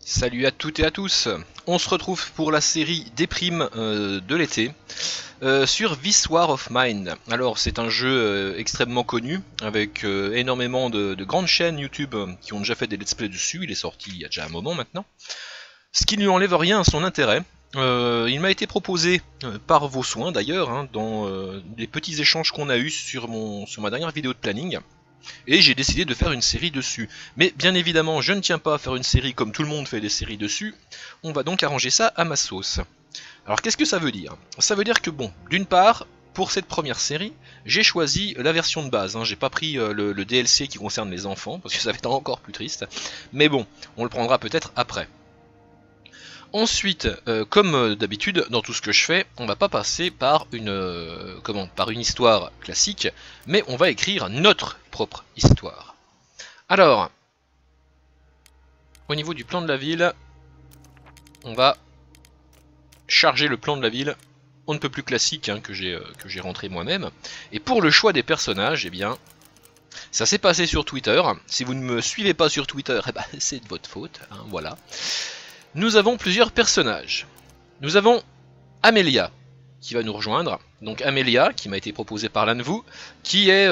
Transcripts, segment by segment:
Salut à toutes et à tous. On se retrouve pour la série des primes de l'été sur This War of Mine. Alors c'est un jeu extrêmement connu avec énormément de grandes chaînes YouTube qui ont déjà fait des let's play dessus. Il est sorti il y a déjà un moment maintenant. Ce qui ne lui enlève rien à son intérêt. Il m'a été proposé par vos soins d'ailleurs dans les petits échanges qu'on a eu sur ma dernière vidéo de planning. Et j'ai décidé de faire une série dessus. Mais bien évidemment, je ne tiens pas à faire une série comme tout le monde fait des séries dessus. On va donc arranger ça à ma sauce. Alors qu'est-ce que ça veut dire? Ça veut dire que bon, d'une part, pour cette première série, j'ai choisi la version de base. J'ai pas pris le DLC qui concerne les enfants, parce que ça va être encore plus triste. Mais bon, on le prendra peut-être après. Ensuite, comme d'habitude, dans tout ce que je fais, on va pas passer par par une histoire classique, mais on va écrire notre propre histoire. Alors, au niveau du plan de la ville, on va charger le plan de la ville, on ne peut plus classique que j'ai rentré moi-même. Et pour le choix des personnages, eh bien, ça s'est passé sur Twitter. Si vous ne me suivez pas sur Twitter, eh ben, c'est de votre faute, voilà. Nous avons plusieurs personnages. Nous avons Amelia, qui va nous rejoindre. Donc Amelia, qui m'a été proposée par l'un de vous, qui est...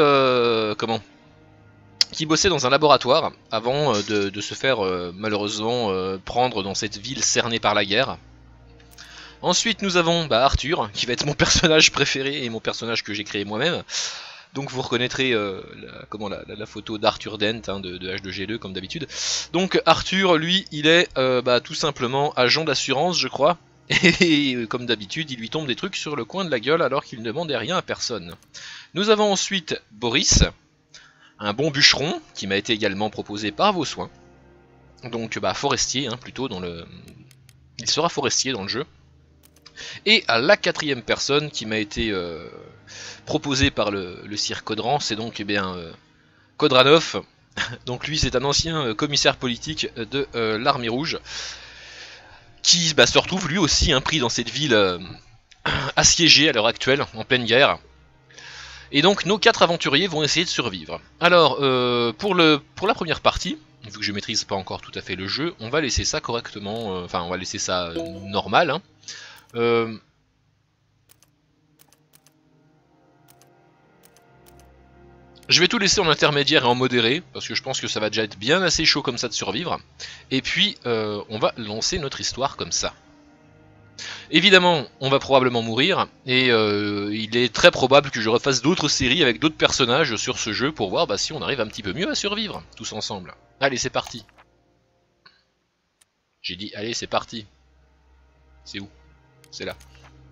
qui bossait dans un laboratoire avant de se faire malheureusement prendre dans cette ville cernée par la guerre. Ensuite nous avons Arthur, qui va être mon personnage préféré et mon personnage que j'ai créé moi-même. Donc vous reconnaîtrez la photo d'Arthur Dent de H2G2 comme d'habitude. Donc Arthur, lui, il est tout simplement agent d'assurance, je crois. Et comme d'habitude, il lui tombe des trucs sur le coin de la gueule alors qu'il ne demandait rien à personne. Nous avons ensuite Boris, un bon bûcheron, qui m'a été également proposé par vos soins. Donc forestier, plutôt dans le... Il sera forestier dans le jeu. Et à la quatrième personne qui m'a été proposée par le Sir Codran, c'est donc Kodranov. Donc lui c'est un ancien commissaire politique de l'armée rouge, qui se retrouve lui aussi pris dans cette ville assiégée à l'heure actuelle, en pleine guerre. Et donc nos quatre aventuriers vont essayer de survivre. Alors pour la première partie, vu que je maîtrise pas encore tout à fait le jeu, on va laisser ça correctement, on va laisser ça normal. Je vais tout laisser en intermédiaire et en modéré, parce que je pense que ça va déjà être bien assez chaud comme ça de survivre. Et puis, on va lancer notre histoire comme ça. Évidemment, on va probablement mourir, et il est très probable que je refasse d'autres séries avec d'autres personnages sur ce jeu pour voir si on arrive un petit peu mieux à survivre, tous ensemble. Allez, c'est parti. J'ai dit, allez, c'est parti. C'est où? C'est là.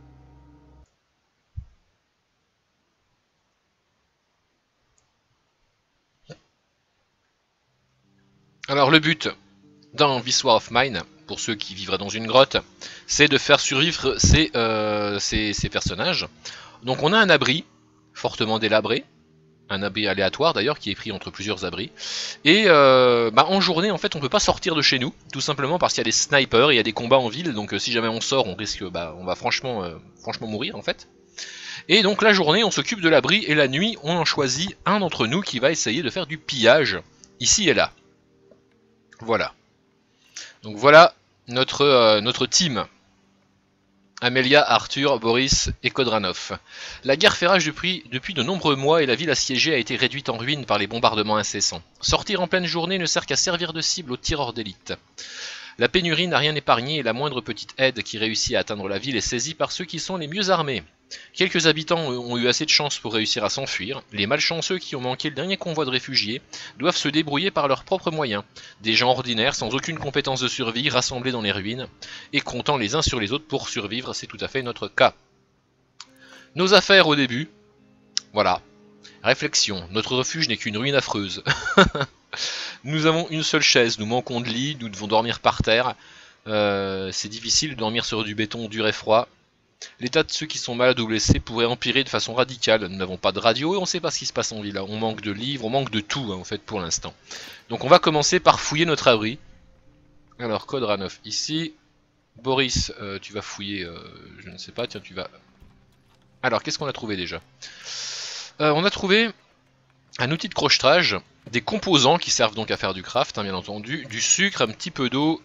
Alors le but dans This War of Mine, pour ceux qui vivraient dans une grotte, c'est de faire survivre ces personnages. Donc on a un abri fortement délabré, un abri aléatoire d'ailleurs qui est pris entre plusieurs abris. Et en journée en fait on peut pas sortir de chez nous, tout simplement parce qu'il y a des snipers et il y a des combats en ville, donc si jamais on sort on risque, on va franchement mourir en fait. Et donc la journée on s'occupe de l'abri et la nuit on en choisit un d'entre nous qui va essayer de faire du pillage ici et là. Voilà. Donc voilà notre team. Amelia, Arthur, Boris et Kodranov. La guerre fait rage depuis de nombreux mois et la ville assiégée a été réduite en ruine par les bombardements incessants. Sortir en pleine journée ne sert qu'à servir de cible aux tireurs d'élite. La pénurie n'a rien épargné et la moindre petite aide qui réussit à atteindre la ville est saisie par ceux qui sont les mieux armés. Quelques habitants ont eu assez de chance pour réussir à s'enfuir. Les malchanceux qui ont manqué le dernier convoi de réfugiés doivent se débrouiller par leurs propres moyens. Des gens ordinaires sans aucune compétence de survie rassemblés dans les ruines et comptant les uns sur les autres pour survivre, c'est tout à fait notre cas. Nos affaires au début. Voilà. Réflexion. Notre refuge n'est qu'une ruine affreuse. Nous avons une seule chaise, nous manquons de lit, nous devons dormir par terre. C'est difficile de dormir sur du béton dur et froid. L'état de ceux qui sont malades ou blessés pourrait empirer de façon radicale. Nous n'avons pas de radio et on ne sait pas ce qui se passe en ville. On manque de livres, on manque de tout en fait pour l'instant. Donc on va commencer par fouiller notre abri. Alors Kodranov ici. Boris, tu vas fouiller, je ne sais pas, tiens tu vas... Alors qu'est-ce qu'on a trouvé déjà? On a trouvé un outil de crochetage, des composants qui servent donc à faire du craft, bien entendu, du sucre, un petit peu d'eau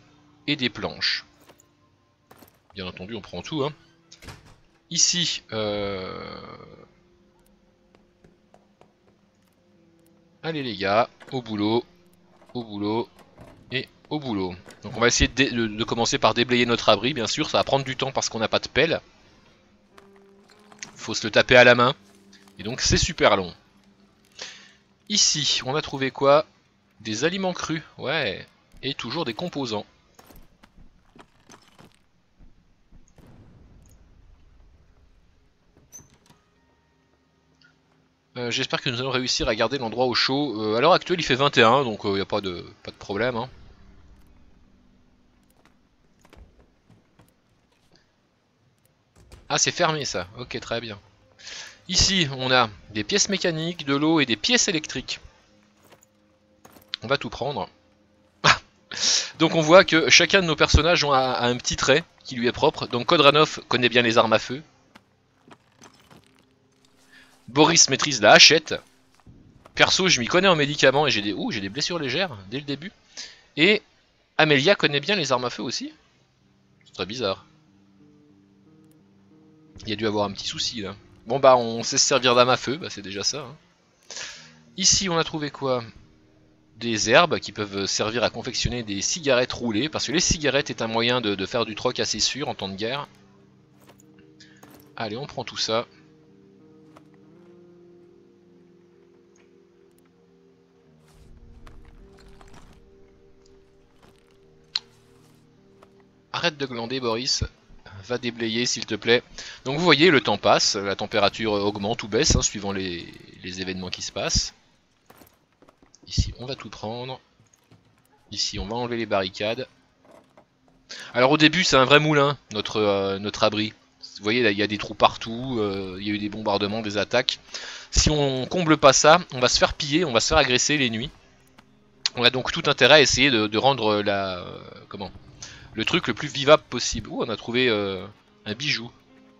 et des planches. Bien entendu, on prend tout. Hein. Ici, allez les gars, au boulot et au boulot. Donc on va essayer de commencer par déblayer notre abri, bien sûr, ça va prendre du temps parce qu'on n'a pas de pelle. Faut se le taper à la main, et donc c'est super long. Ici, on a trouvé quoi? Des aliments crus, ouais, et toujours des composants. J'espère que nous allons réussir à garder l'endroit au chaud. À l'heure actuelle, il fait 21, donc il n'y a pas de problème. Hein. Ah, c'est fermé ça. Ok, très bien. Ici, on a des pièces mécaniques, de l'eau et des pièces électriques. On va tout prendre. Donc on voit que chacun de nos personnages a un petit trait qui lui est propre. Donc Kodranov connaît bien les armes à feu. Boris maîtrise la hachette. Perso, je m'y connais en médicaments et j'ai des blessures légères dès le début. Et Amelia connaît bien les armes à feu aussi. C'est très bizarre. Il y a dû avoir un petit souci là. Bon bah on sait se servir d'armes à feu, bah, c'est déjà ça. Hein. Ici on a trouvé quoi? Des herbes qui peuvent servir à confectionner des cigarettes roulées, parce que les cigarettes est un moyen de faire du troc assez sûr en temps de guerre. Allez, on prend tout ça. Arrête de glander, Boris. Va déblayer, s'il te plaît. Donc vous voyez, le temps passe, la température augmente ou baisse, hein, suivant les événements qui se passent. Ici, on va tout prendre. Ici, on va enlever les barricades. Alors au début, c'est un vrai moulin, notre abri. Vous voyez, là, il y a des trous partout, il y a eu des bombardements, des attaques. Si on comble pas ça, on va se faire piller, on va se faire agresser les nuits. On a donc tout intérêt à essayer de rendre le truc le plus vivable possible. Ouh, on a trouvé un bijou.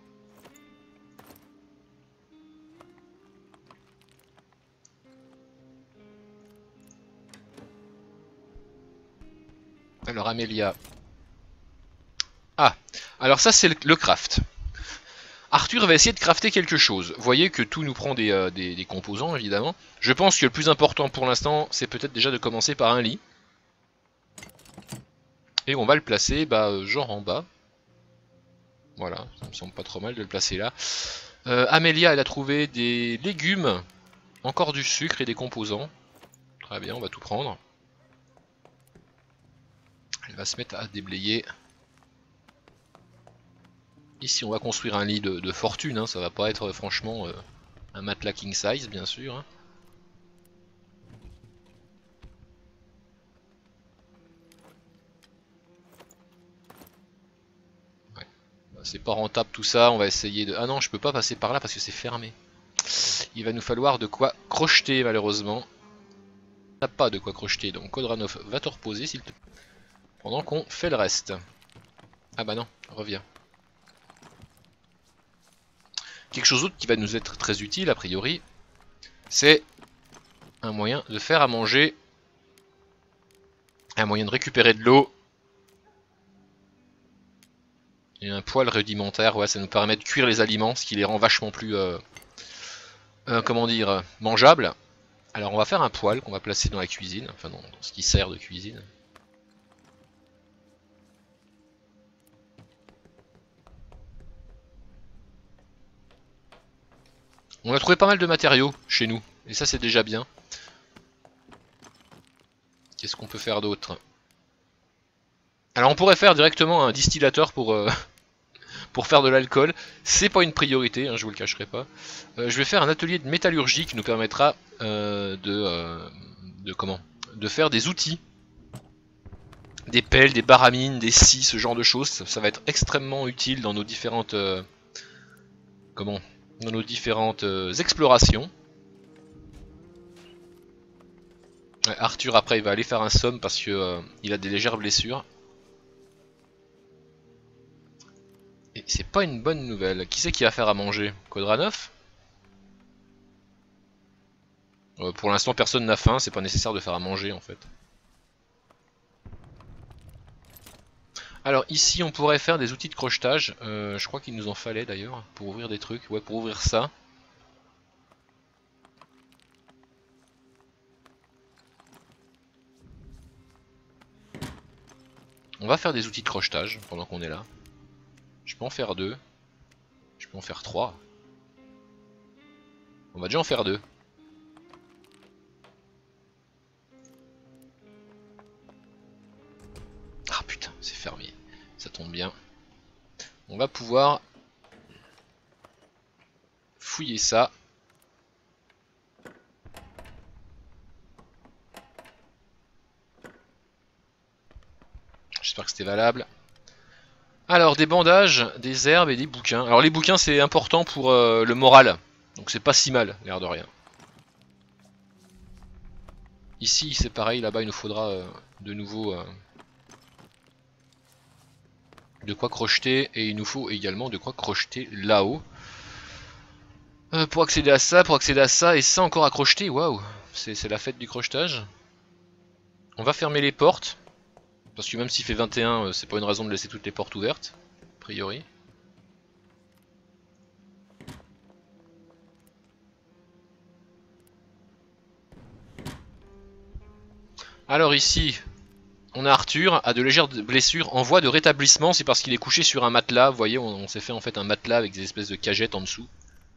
Alors Amélia. Ah, alors ça c'est le craft. Arthur va essayer de crafter quelque chose. Vous voyez que tout nous prend des composants évidemment. Je pense que le plus important pour l'instant c'est peut-être déjà de commencer par un lit. Et on va le placer genre en bas. Voilà, ça me semble pas trop mal de le placer là. Amélia elle a trouvé des légumes, encore du sucre et des composants. Très bien, on va tout prendre. Elle va se mettre à déblayer. Ici on va construire un lit de fortune, hein. Ça va pas être franchement un matelas king size bien sûr. Hein. Ouais. C'est pas rentable tout ça, on va essayer de... Ah non, je peux pas passer par là parce que c'est fermé. Il va nous falloir de quoi crocheter malheureusement. On n'a pas de quoi crocheter, donc Kodranov va te reposer s'il te plaît. Pendant qu'on fait le reste. Ah bah non, reviens. Quelque chose d'autre qui va nous être très utile a priori, c'est un moyen de faire à manger, un moyen de récupérer de l'eau, et un poêle rudimentaire, ouais, ça nous permet de cuire les aliments, ce qui les rend vachement plus, comment dire, mangeables. Alors on va faire un poêle qu'on va placer dans la cuisine, enfin dans ce qui sert de cuisine. On a trouvé pas mal de matériaux chez nous, et ça c'est déjà bien. Qu'est-ce qu'on peut faire d'autre? Alors on pourrait faire directement un distillateur pour faire de l'alcool. C'est pas une priorité, hein, je vous le cacherai pas. Je vais faire un atelier de métallurgie qui nous permettra de faire des outils. Des pelles, des baramines, des scies, ce genre de choses. Ça va être extrêmement utile dans nos différentes explorations. Ouais, Arthur après il va aller faire un somme parce que il a des légères blessures. Et c'est pas une bonne nouvelle. Qui c'est qui va faire à manger? Kodranov? Pour l'instant personne n'a faim, c'est pas nécessaire de faire à manger en fait. Alors ici on pourrait faire des outils de crochetage, je crois qu'il nous en fallait d'ailleurs, pour ouvrir des trucs, ouais pour ouvrir ça. On va faire des outils de crochetage pendant qu'on est là. Je peux en faire 2, je peux en faire 3. On va déjà en faire 2. Ah putain, c'est fermé, ça tombe bien. On va pouvoir fouiller ça. J'espère que c'était valable. Alors des bandages, des herbes et des bouquins. Alors les bouquins c'est important pour le moral. Donc c'est pas si mal, l'air de rien. Ici c'est pareil, là-bas il nous faudra de nouveau de quoi crocheter. Et il nous faut également de quoi crocheter là-haut. Pour accéder à ça, et ça encore à crocheter, waouh. C'est la fête du crochetage. On va fermer les portes. Parce que même s'il fait 21, c'est pas une raison de laisser toutes les portes ouvertes, a priori. Alors ici, on a Arthur, a de légères blessures en voie de rétablissement, c'est parce qu'il est couché sur un matelas. Vous voyez, on s'est fait en fait un matelas avec des espèces de cagettes en dessous.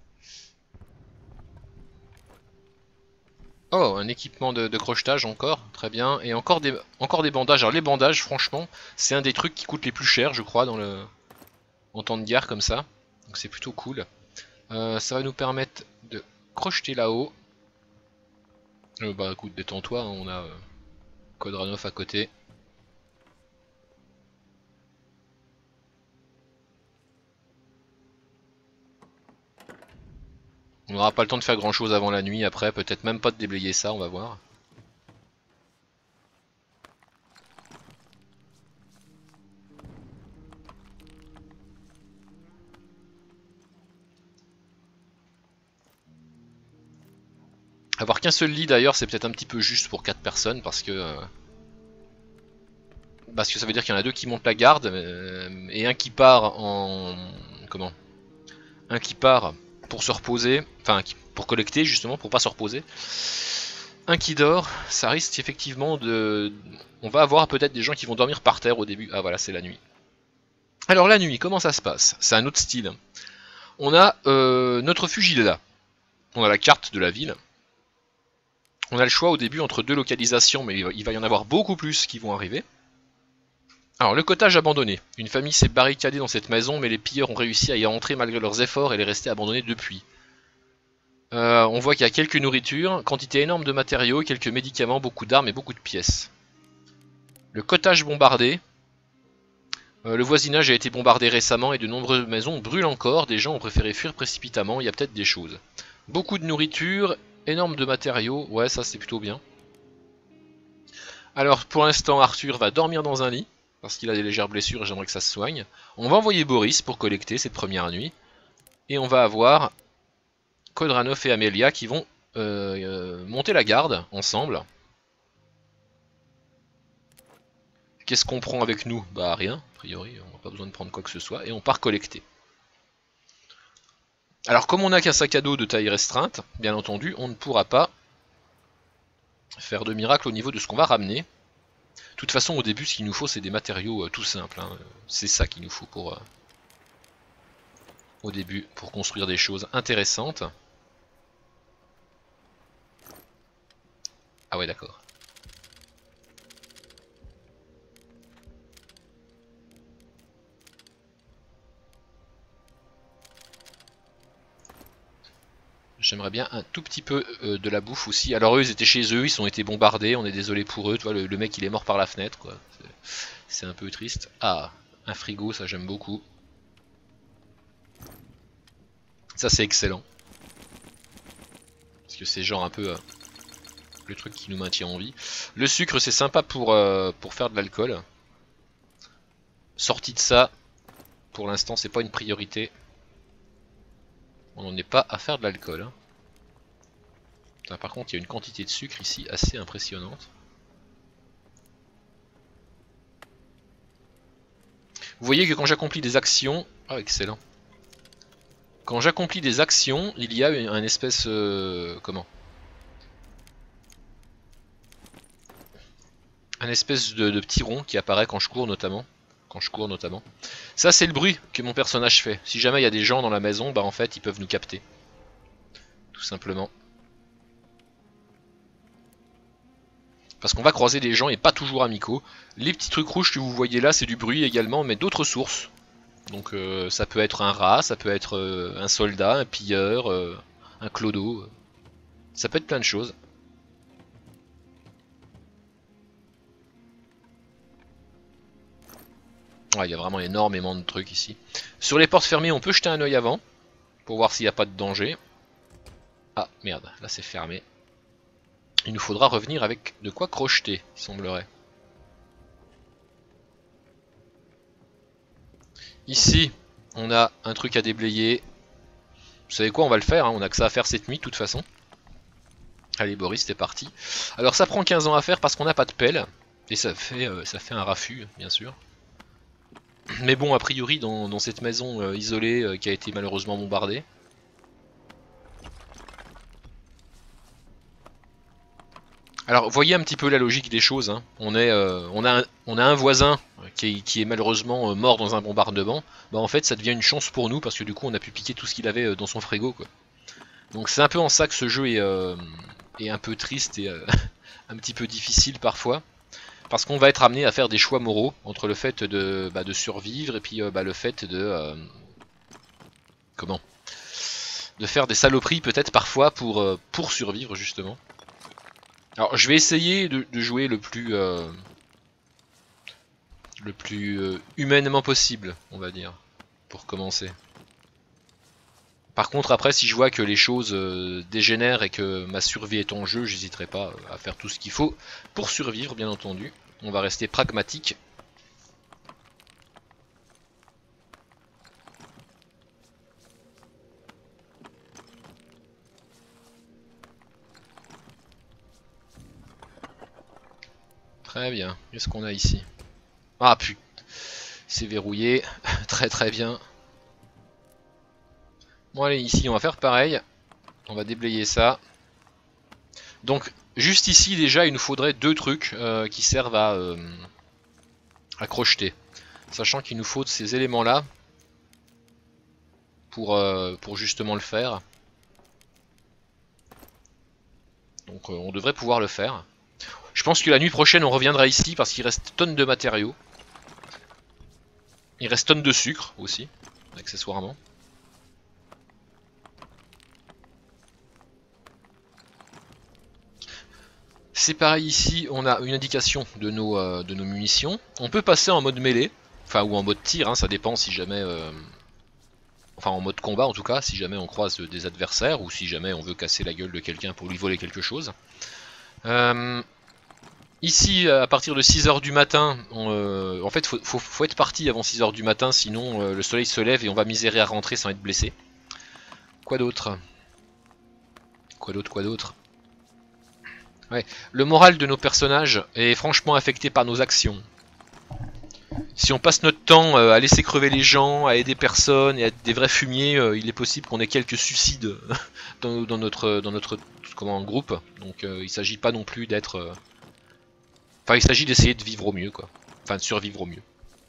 Oh, un équipement de crochetage encore, très bien. Et encore des bandages. Alors les bandages, franchement, c'est un des trucs qui coûte les plus chers, je crois, en temps de guerre comme ça. Donc c'est plutôt cool. Ça va nous permettre de crocheter là-haut. Bah écoute, détends-toi, hein, on a Kodranov à côté. On n'aura pas le temps de faire grand chose avant la nuit après, peut-être même pas de déblayer ça, on va voir. Avoir qu'un seul lit d'ailleurs c'est peut-être un petit peu juste pour 4 personnes parce que ça veut dire qu'il y en a 2 qui montent la garde et un qui part en... comment? Un qui part pour se reposer, enfin pour collecter justement, pour pas se reposer. Un qui dort, ça risque effectivement de... On va avoir peut-être des gens qui vont dormir par terre au début. Ah voilà, c'est la nuit. Alors la nuit, comment ça se passe? C'est un autre style. On a notre fusil là. On a la carte de la ville. On a le choix au début entre 2 localisations, mais il va y en avoir beaucoup plus qui vont arriver. Alors le cottage abandonné. Une famille s'est barricadée dans cette maison, mais les pilleurs ont réussi à y entrer malgré leurs efforts et elle est restée abandonnée depuis. On voit qu'il y a quelques nourritures, quantité énorme de matériaux, quelques médicaments, beaucoup d'armes et beaucoup de pièces. Le cottage bombardé. Le voisinage a été bombardé récemment et de nombreuses maisons brûlent encore. Des gens ont préféré fuir précipitamment, il y a peut-être des choses. Beaucoup de nourriture, énorme de matériaux, ouais ça c'est plutôt bien. Alors pour l'instant Arthur va dormir dans un lit. Parce qu'il a des légères blessures et j'aimerais que ça se soigne. On va envoyer Boris pour collecter cette première nuit. Et on va avoir Kodranov et Amelia qui vont monter la garde ensemble. Qu'est-ce qu'on prend avec nous? Bah rien, a priori, on n'a pas besoin de prendre quoi que ce soit. Et on part collecter. Alors comme on n'a qu'un sac à dos de taille restreinte, bien entendu, on ne pourra pas faire de miracle au niveau de ce qu'on va ramener. De toute façon, au début, ce qu'il nous faut, c'est des matériaux tout simples. Hein. C'est ça qu'il nous faut pour au début, pour construire des choses intéressantes. Ah ouais, d'accord. J'aimerais bien un tout petit peu de la bouffe aussi. Alors eux, ils étaient chez eux, ils ont été bombardés, on est désolé pour eux. Tu vois, le mec, il est mort par la fenêtre, quoi. C'est un peu triste. Ah, un frigo, ça j'aime beaucoup. Ça c'est excellent. Parce que c'est genre un peu le truc qui nous maintient en vie. Le sucre c'est sympa pour faire de l'alcool. Sorti de ça, pour l'instant c'est pas une priorité. On n'en est pas à faire de l'alcool. Hein. Par contre il y a une quantité de sucre ici assez impressionnante. Vous voyez que quand j'accomplis des actions... Ah, excellent. Quand j'accomplis des actions, il y a un espèce... comment? Un espèce de petit rond qui apparaît quand je cours notamment. Ça c'est le bruit que mon personnage fait. Si jamais il y a des gens dans la maison, bah en fait ils peuvent nous capter. Tout simplement. Parce qu'on va croiser des gens et pas toujours amicaux. Les petits trucs rouges que vous voyez là, c'est du bruit également, mais d'autres sources. Donc ça peut être un rat, ça peut être un soldat, un pilleur, un clodo. Ça peut être plein de choses. Ouais, il y a vraiment énormément de trucs ici. Sur les portes fermées, on peut jeter un œil avant, pour voir s'il n'y a pas de danger. Ah, merde, là c'est fermé. Il nous faudra revenir avec de quoi crocheter, il semblerait. Ici, on a un truc à déblayer. Vous savez quoi, on va le faire, hein, on a que ça à faire cette nuit de toute façon. Allez Boris, c'est parti. Alors ça prend 15 ans à faire parce qu'on n'a pas de pelle. Et ça fait un raffut, bien sûr. Mais bon, a priori, dans cette maison isolée qui a été malheureusement bombardée. Alors, voyez un petit peu la logique des choses. Hein. On a un voisin qui est malheureusement mort dans un bombardement. Bah en fait, ça devient une chance pour nous parce que du coup, on a pu piquer tout ce qu'il avait dans son frigo, quoi. Donc c'est un peu en ça que ce jeu est un peu triste et un petit peu difficile parfois. Parce qu'on va être amené à faire des choix moraux entre le fait de survivre et puis le fait de... comment ? De faire des saloperies peut-être parfois pour survivre justement. Alors je vais essayer de jouer le plus humainement possible, on va dire, pour commencer. Par contre après si je vois que les choses dégénèrent et que ma survie est en jeu, j'hésiterai pas à faire tout ce qu'il faut pour survivre bien entendu. On va rester pragmatique. Très bien, qu'est-ce qu'on a ici? Ah putain, c'est verrouillé, très très bien. Bon allez, ici on va faire pareil, on va déblayer ça. Donc juste ici déjà il nous faudrait deux trucs qui servent à crocheter. Sachant qu'il nous faut ces éléments là pour justement le faire. Donc on devrait pouvoir le faire. Je pense que la nuit prochaine on reviendra ici parce qu'il reste tonnes de matériaux. Il reste tonnes de sucre aussi, accessoirement. C'est pareil ici, on a une indication de nos munitions. On peut passer en mode mêlée, enfin ou en mode tir, hein, ça dépend si jamais... enfin en mode combat en tout cas, si jamais on croise des adversaires ou si jamais on veut casser la gueule de quelqu'un pour lui voler quelque chose. Ici, à partir de 6h du matin, en fait faut être parti avant 6h du matin, sinon le soleil se lève et on va misérer à rentrer sans être blessé. Quoi d'autre? Quoi d'autre? Ouais, le moral de nos personnages est franchement affecté par nos actions. Si on passe notre temps à laisser crever les gens, à aider personne et à être des vrais fumiers, il est possible qu'on ait quelques suicides dans notre groupe. Donc il s'agit pas non plus d'être... Enfin il s'agit d'essayer de vivre au mieux quoi. Enfin de survivre au mieux.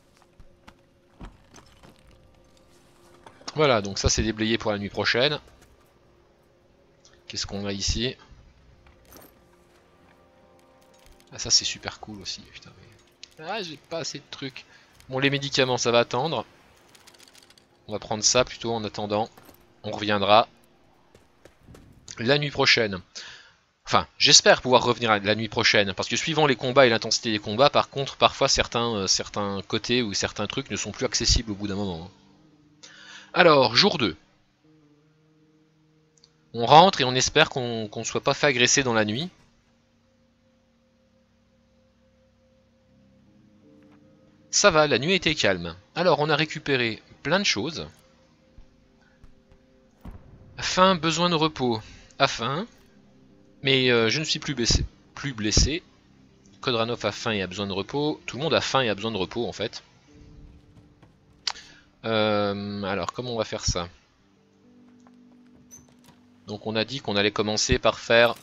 Voilà, donc ça c'est déblayé pour la nuit prochaine. Qu'est-ce qu'on a ici? Ah ça c'est super cool aussi, putain. Mais... ah j'ai pas assez de trucs. Bon les médicaments ça va attendre. On va prendre ça plutôt en attendant. On reviendra la nuit prochaine. Enfin, j'espère pouvoir revenir la nuit prochaine, parce que suivant les combats et l'intensité des combats, par contre, parfois certains côtés ou certains trucs ne sont plus accessibles au bout d'un moment. Alors, jour 2. On rentre et on espère qu'on ne soit pas fait agresser dans la nuit. Ça va, la nuit était calme. Alors, on a récupéré plein de choses. Faim, besoin de repos. À faim. Mais je ne suis plus blessé. Kodranov a faim et a besoin de repos. Tout le monde a faim et a besoin de repos en fait. Alors, comment on va faire ça? Donc on a dit qu'on allait commencer par faire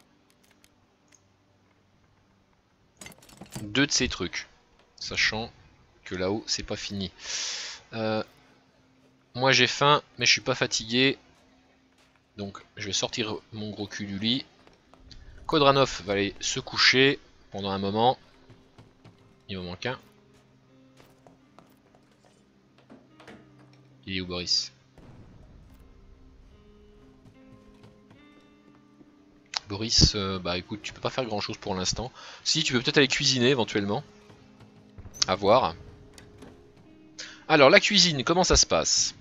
2 de ces trucs. Sachant que là-haut, c'est pas fini. Moi j'ai faim, mais je suis pas fatigué. Donc je vais sortir mon gros cul du lit. Kodranov va aller se coucher pendant un moment. Il m'en manque un. Il est où Boris? Boris, bah écoute, tu peux pas faire grand chose pour l'instant. Si, tu peux peut-être aller cuisiner éventuellement. À voir. Alors la cuisine, comment ça se passe?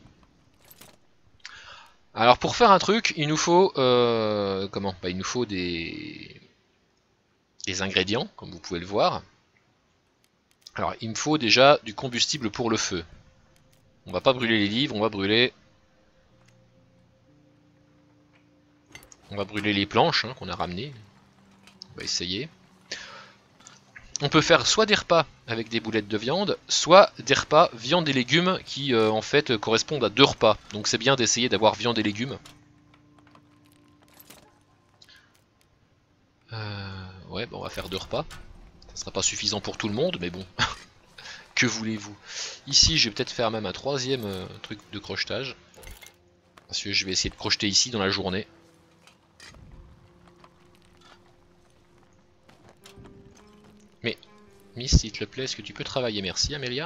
Alors pour faire un truc, il nous faut comment? Bah, il nous faut des ingrédients, comme vous pouvez le voir. Alors il me faut déjà du combustible pour le feu. On va pas brûler les livres, on va brûler les planches hein, qu'on a ramenées. On va essayer. On peut faire soit des repas avec des boulettes de viande, soit des repas viande et légumes qui en fait correspondent à 2 repas. Donc c'est bien d'essayer d'avoir viande et légumes. Ouais, bon, on va faire 2 repas. Ça sera pas suffisant pour tout le monde, mais bon. Que voulez-vous? Ici, je vais peut-être faire même un 3e truc de crochetage. Parce que je vais essayer de crocheter ici dans la journée. Mais, Miss, s'il te plaît, est-ce que tu peux travailler? Merci, Amélia.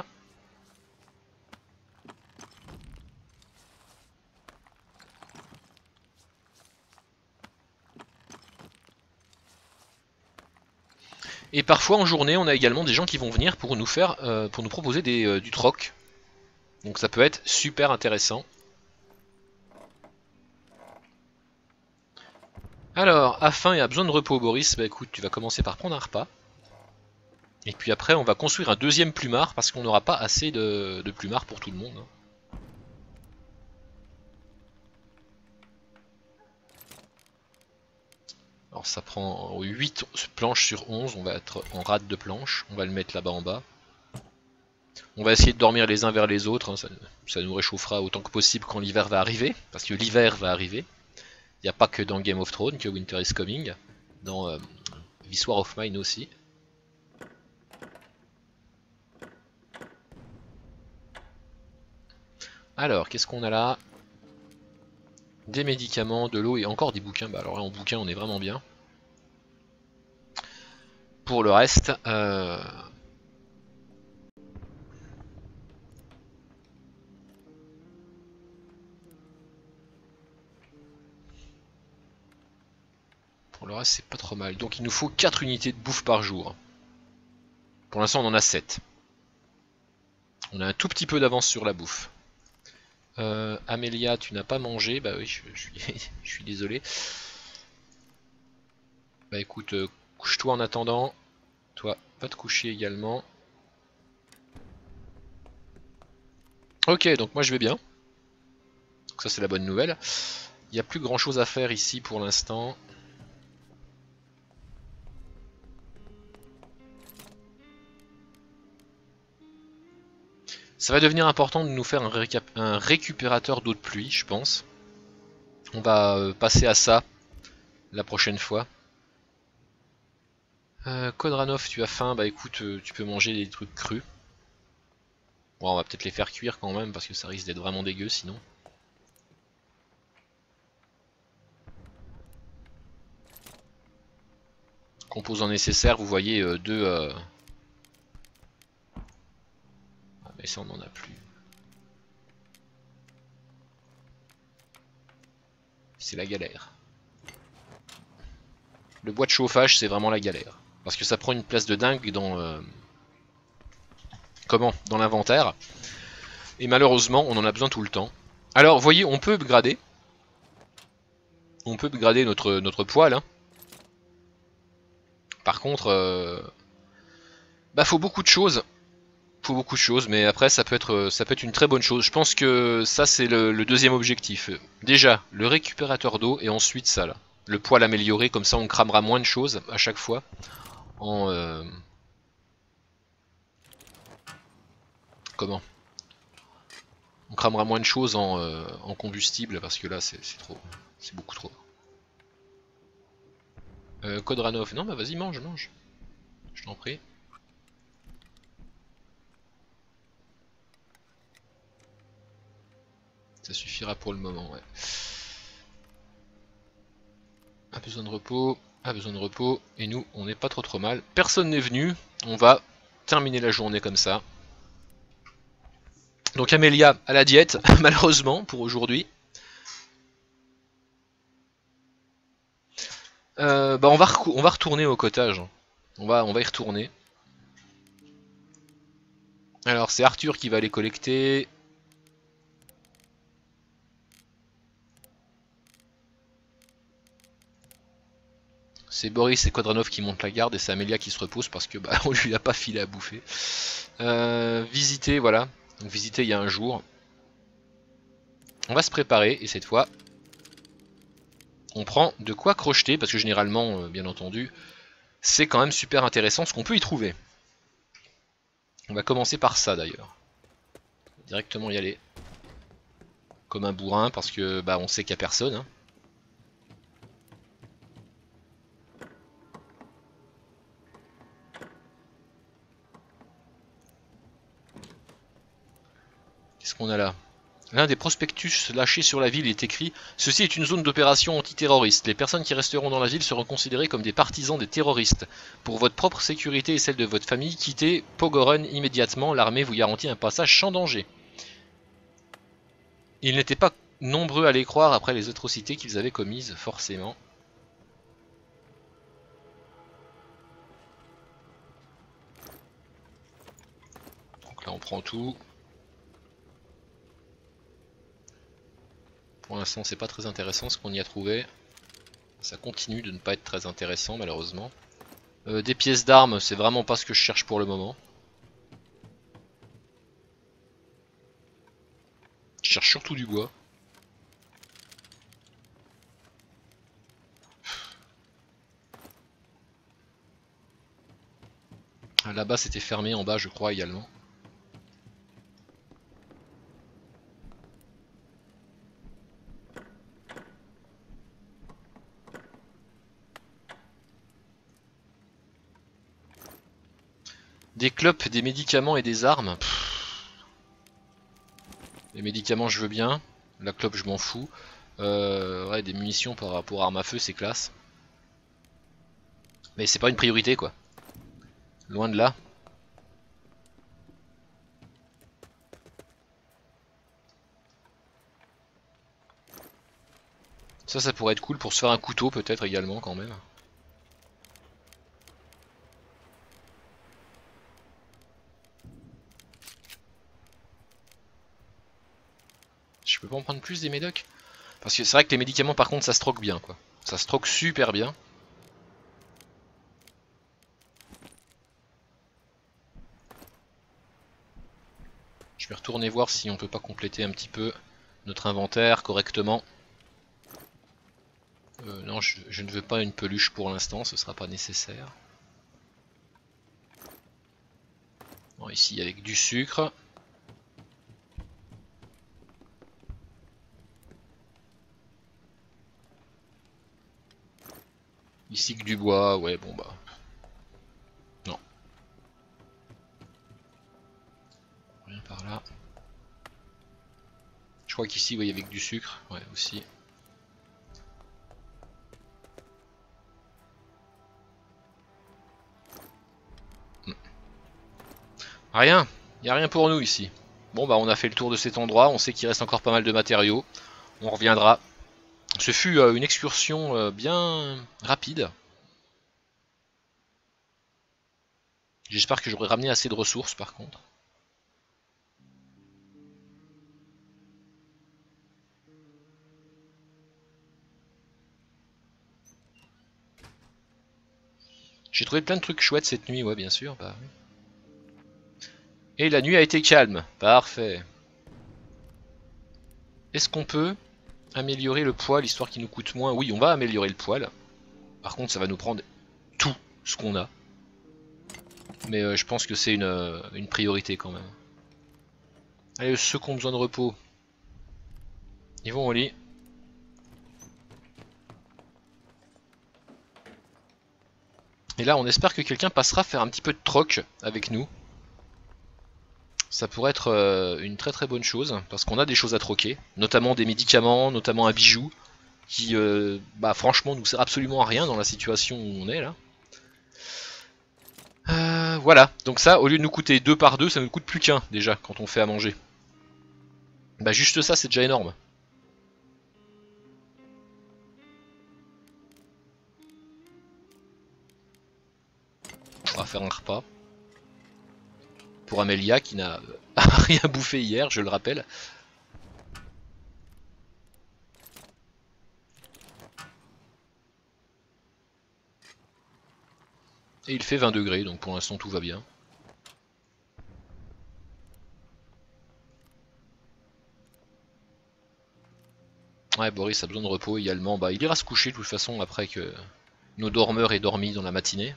Et parfois en journée, on a également des gens qui vont venir pour nous faire, pour nous proposer du troc. Donc ça peut être super intéressant. Alors, à faim et à besoin de repos, Boris, bah écoute, tu vas commencer par prendre un repas. Et puis après, on va construire un 2e plumard parce qu'on n'aura pas assez de plumards pour tout le monde. Hein. Alors ça prend 8 planches sur 11, on va être en rade de planches, on va le mettre là-bas en bas. On va essayer de dormir les uns vers les autres, hein, ça nous réchauffera autant que possible quand l'hiver va arriver, parce que l'hiver va arriver. Il n'y a pas que dans Game of Thrones que Winter is Coming, dans This War of Mine aussi. Alors, qu'est-ce qu'on a là? Des médicaments, de l'eau et encore des bouquins. Bah alors là, en bouquin, on est vraiment bien. Pour le reste, c'est pas trop mal. Donc il nous faut 4 unités de bouffe par jour. Pour l'instant, on en a 7. On a un tout petit peu d'avance sur la bouffe. Amélia, tu n'as pas mangé. Bah oui, je suis désolé. Bah écoute, couche-toi en attendant. Toi, va te coucher également. Ok, donc moi je vais bien. Donc ça c'est la bonne nouvelle. Il n'y a plus grand chose à faire ici pour l'instant. Ça va devenir important de nous faire un récupérateur d'eau de pluie, je pense. On va passer à ça la prochaine fois. Kodranov, tu as faim, bah écoute, tu peux manger des trucs crus. Bon, on va peut-être les faire cuire quand même, parce que ça risque d'être vraiment dégueu sinon. Composants nécessaires, vous voyez, 2... Ah, mais ça on n'en a plus. C'est la galère. Le bois de chauffage, c'est vraiment la galère. Parce que ça prend une place de dingue dans... Comment? Dans l'inventaire. Et malheureusement, on en a besoin tout le temps. Alors, vous voyez, on peut upgrader. On peut upgrader notre poêle. Hein. Par contre, bah faut beaucoup de choses. Faut beaucoup de choses, mais après ça peut être une très bonne chose. Je pense que ça c'est le 2e objectif. Déjà, le récupérateur d'eau et ensuite ça là. Le poêle amélioré, comme ça on cramera moins de choses à chaque fois. En comment? On cramera moins de choses en combustible parce que là c'est trop. C'est beaucoup trop. Kodranov, non bah vas-y mange, mange. Je t'en prie. Ça suffira pour le moment, ouais. A besoin de repos, a besoin de repos. Et nous, on n'est pas trop mal. Personne n'est venu. On va terminer la journée comme ça. Donc Amélia à la diète, malheureusement, pour aujourd'hui. Bah on va retourner au cottage. On va y retourner. Alors c'est Arthur qui va les collecter. C'est Boris et Kodranov qui montent la garde et c'est Amélia qui se repose parce que bah on lui a pas filé à bouffer. Visiter, voilà. Donc visiter il y a un jour. On va se préparer et cette fois on prend de quoi crocheter parce que généralement, bien entendu, c'est quand même super intéressant ce qu'on peut y trouver. On va commencer par ça d'ailleurs. Directement y aller. Comme un bourrin parce que bah on sait qu'il n'y a personne. Hein. Qu'est-ce qu'on a là? L'un des prospectus lâchés sur la ville est écrit « Ceci est une zone d'opération antiterroriste. Les personnes qui resteront dans la ville seront considérées comme des partisans des terroristes. Pour votre propre sécurité et celle de votre famille, quittez Pogorun immédiatement. L'armée vous garantit un passage sans danger. » Ils n'étaient pas nombreux à les croire après les atrocités qu'ils avaient commises, forcément. Donc là on prend tout. Pour l'instant c'est pas très intéressant ce qu'on y a trouvé. Ça continue de ne pas être très intéressant malheureusement. Des pièces d'armes, c'est vraiment pas ce que je cherche pour le moment. Je cherche surtout du bois. Là-bas c'était fermé, en bas je crois également. Des clopes, des médicaments et des armes. Les médicaments je veux bien. La clope je m'en fous. Ouais, des munitions par rapport à armes à feu c'est classe. Mais c'est pas une priorité quoi. Loin de là. Ça pourrait être cool pour se faire un couteau peut-être également quand même. Je peux pas en prendre plus des médocs? Parce que c'est vrai que les médicaments par contre ça se troque bien quoi. Ça se troque super bien. Je vais retourner voir si on peut pas compléter un petit peu notre inventaire correctement. Non, je ne veux pas une peluche pour l'instant, ce sera pas nécessaire. Bon, ici avec du sucre. Ici que du bois, ouais bon bah. Non. Rien par là. Je crois qu'ici, oui, avec du sucre, ouais aussi. Rien, y a rien pour nous ici. Bon bah on a fait le tour de cet endroit, on sait qu'il reste encore pas mal de matériaux. On reviendra. Ce fut une excursion bien rapide. J'espère que j'aurai ramené assez de ressources par contre. J'ai trouvé plein de trucs chouettes cette nuit, ouais bien sûr. Bah, oui. Et la nuit a été calme, parfait. Est-ce qu'on peut améliorer le poil histoire qu'il nous coûte moins? Oui, on va améliorer le poil. Par contre ça va nous prendre tout ce qu'on a. Mais je pense que c'est une priorité quand même. Allez, ceux qui ont besoin de repos, ils vont au lit. Et là, on espère que quelqu'un passera faire un petit peu de troc avec nous. Ça pourrait être une très très bonne chose, parce qu'on a des choses à troquer, notamment des médicaments, notamment un bijou, qui bah, franchement nous sert absolument à rien dans la situation où on est là. Voilà, donc ça, au lieu de nous coûter 2 par 2, ça nous coûte plus qu'un déjà quand on fait à manger. Bah juste ça, c'est déjà énorme. On va faire un repas. Pour Amélia qui n'a rien bouffé hier, je le rappelle. Et il fait 20 degrés, donc pour l'instant tout va bien. Ouais, Boris a besoin de repos également. Bah, il ira se coucher de toute façon après que nos dormeurs aient dormi dans la matinée.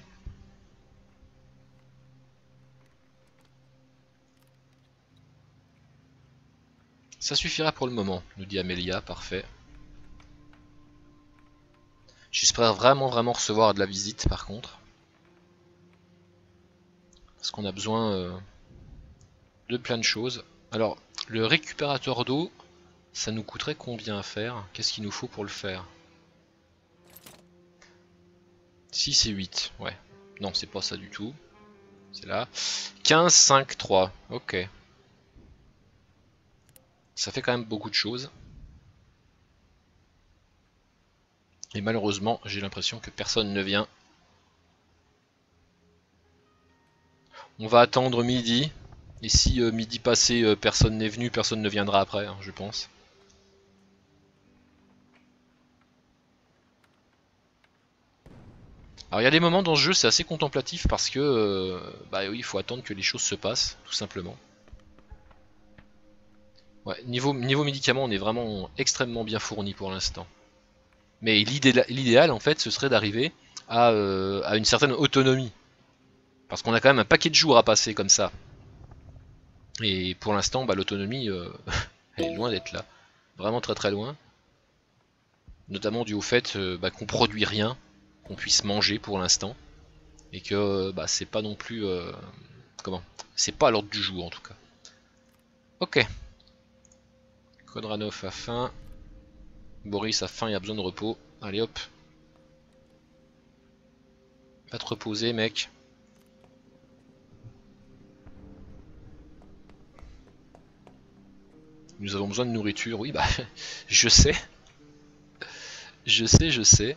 Ça suffira pour le moment, nous dit Amélia, parfait. J'espère vraiment recevoir de la visite par contre. Parce qu'on a besoin de plein de choses. Alors, le récupérateur d'eau, ça nous coûterait combien à faire? Qu'est-ce qu'il nous faut pour le faire? 6 et 8, ouais. Non, c'est pas ça du tout. C'est là. 15, 5, 3. Ok. Ça fait quand même beaucoup de choses. Et malheureusement, j'ai l'impression que personne ne vient. On va attendre midi. Et si midi passé, personne n'est venu, personne ne viendra après, hein, je pense. Alors il y a des moments dans ce jeu, c'est assez contemplatif parce que bah oui, il faut attendre que les choses se passent, tout simplement. Ouais, niveau médicaments, on est vraiment extrêmement bien fourni pour l'instant. Mais l'idéal, en fait, ce serait d'arriver à une certaine autonomie. Parce qu'on a quand même un paquet de jours à passer comme ça. Et pour l'instant, bah, l'autonomie elle est loin d'être là. Vraiment très très loin. Notamment dû au fait bah, qu'on produit rien, qu'on puisse manger pour l'instant. Et que bah, c'est pas non plus... comment? C'est pas à l'ordre du jour en tout cas. Ok. Kodranov a faim. Boris a faim et a besoin de repos. Allez hop. Va te reposer mec. Nous avons besoin de nourriture, oui bah je sais. Je sais.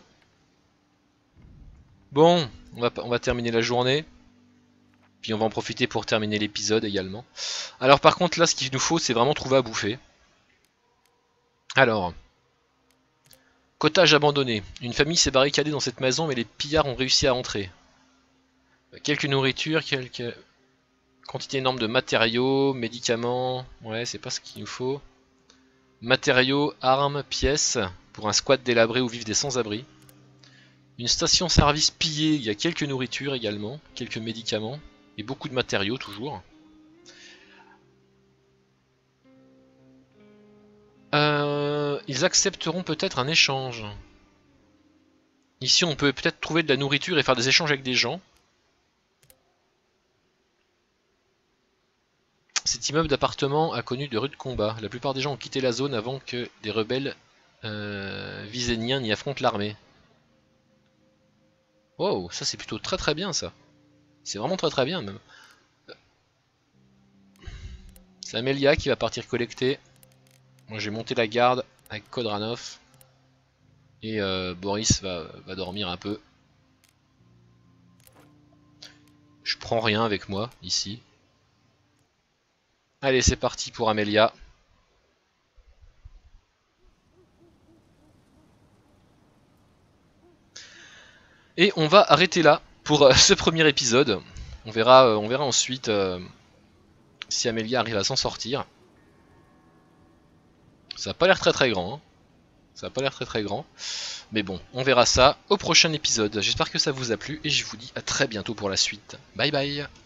Bon, on va terminer la journée. Puis on va en profiter pour terminer l'épisode également. Alors par contre là ce qu'il nous faut c'est vraiment trouver à bouffer. Alors. Cottage abandonné. Une famille s'est barricadée dans cette maison mais les pillards ont réussi à entrer. Quelques nourritures, quelques... Quantité énorme de matériaux, médicaments... Ouais c'est pas ce qu'il nous faut. Matériaux, armes, pièces... Pour un squat délabré où vivent des sans-abri. Une station-service pillée, il y a quelques nourritures également, quelques médicaments, et beaucoup de matériaux toujours. Ils accepteront peut-être un échange. Ici on peut peut-être trouver de la nourriture et faire des échanges avec des gens. Cet immeuble d'appartement a connu de rudes combats. La plupart des gens ont quitté la zone avant que des rebelles viséniens n'y affrontent l'armée. Wow, ça c'est plutôt très très bien ça. C'est vraiment très très bien même. C'est Amélia qui va partir collecter. Moi j'ai monté la garde avec Kodranov. Et Boris va dormir un peu. Je prends rien avec moi ici. Allez c'est parti pour Amélia. Et on va arrêter là pour ce premier épisode. On verra ensuite si Amélia arrive à s'en sortir. Ça n'a pas l'air très très grand. Hein. Ça n'a pas l'air très très grand. Mais bon, on verra ça au prochain épisode. J'espère que ça vous a plu et je vous dis à très bientôt pour la suite. Bye bye.